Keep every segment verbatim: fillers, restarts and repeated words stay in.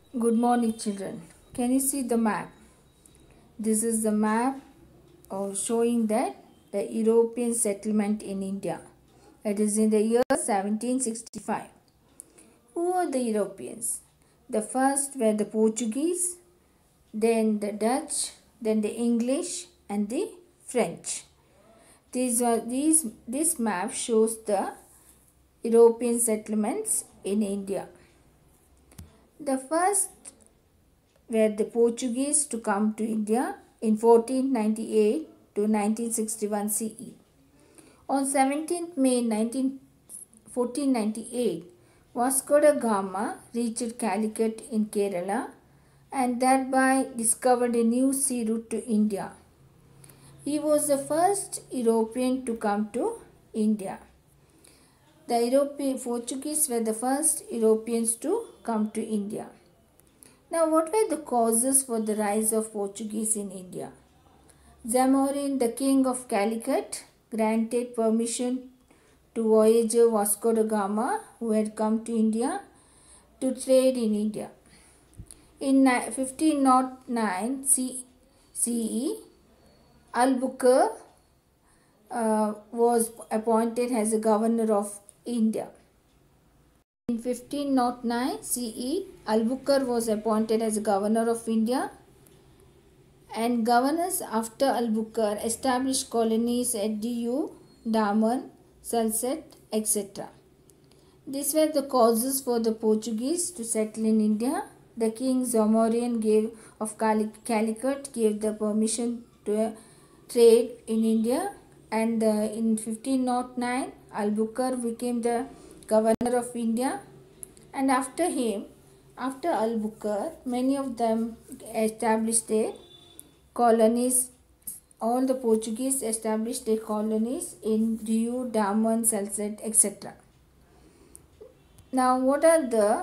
Good morning, children. Can you see the map? This is the map of showing that the European settlement in India. It is in the year seventeen sixty-five. Who were the Europeans? The first were the Portuguese, then the Dutch, then the English, and the French. These are these. This map shows the European settlements in India. The first were the Portuguese to come to India in fourteen ninety-eight to nineteen sixty-one C E. On seventeenth May fourteen ninety-eight, Vasco da Gama reached Calicut in Kerala and thereby discovered a new sea route to India. He was the first European to come to India. The European Portuguese were the first Europeans to come to India. Now, what were the causes for the rise of Portuguese in India? Zamorin, the king of Calicut, granted permission to voyager Vasco da Gama, who had come to India, to trade in India. In fifteen oh nine C E, Albuquerque uh, was appointed as the governor of India. In fifteen oh nine C E, Albuquerque was appointed as governor of India, and governors after Albuquerque established colonies at Diu, Daman, Salsette, et cetera. These were the causes for the Portuguese to settle in India. The king Zamorin gave of Calicut gave the permission to trade in India, and uh, in fifteen oh nine Albuquerque became the governor of India, and after him, after Albuquerque, many of them established their colonies. All the Portuguese established their colonies in Diu, Daman, Salsette, et cetera. Now, what are the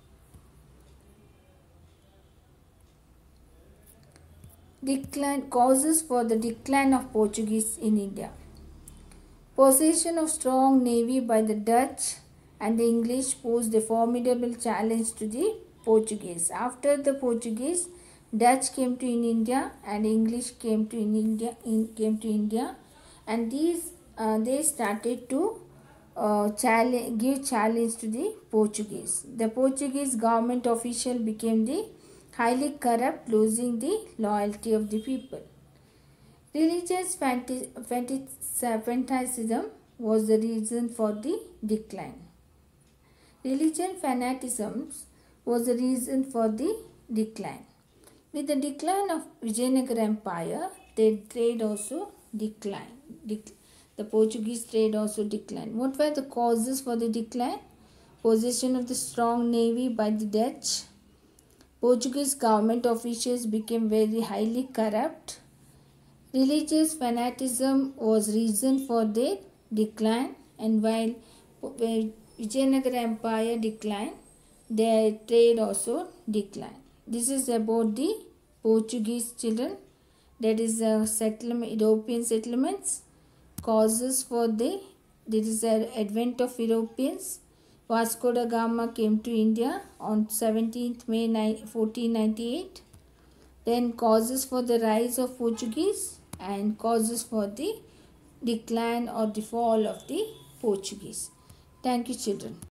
decline causes for the decline of Portuguese in India? Possession of strong navy by the Dutch and the English posed a formidable challenge to the Portuguese. After the Portuguese, Dutch came to in India and English came to in India in, came to India, and these uh, they started to uh, challenge, give challenge to the Portuguese. The Portuguese government official became the highly corrupt, losing the loyalty of the people. Religious fanaticism was the reason for the decline. Religion fanaticism was the reason for the decline. With the decline of Vijayanagara Empire, their trade also declined. Dec the Portuguese trade also declined. What were the causes for the decline? Possession of the strong navy by the Dutch. Portuguese government officials became very highly corrupt. Religious fanaticism was reason for their decline, and while Vijayanagara Empire declined, their trade also declined. This is about the Portuguese, children. That is the settlement, European settlements. Causes for the this is the advent of Europeans. Vasco da Gama came to India on seventeenth May fourteen ninety-eight. Then causes for the rise of Portuguese and causes for the decline or the fall of the Portuguese. Thank you, children.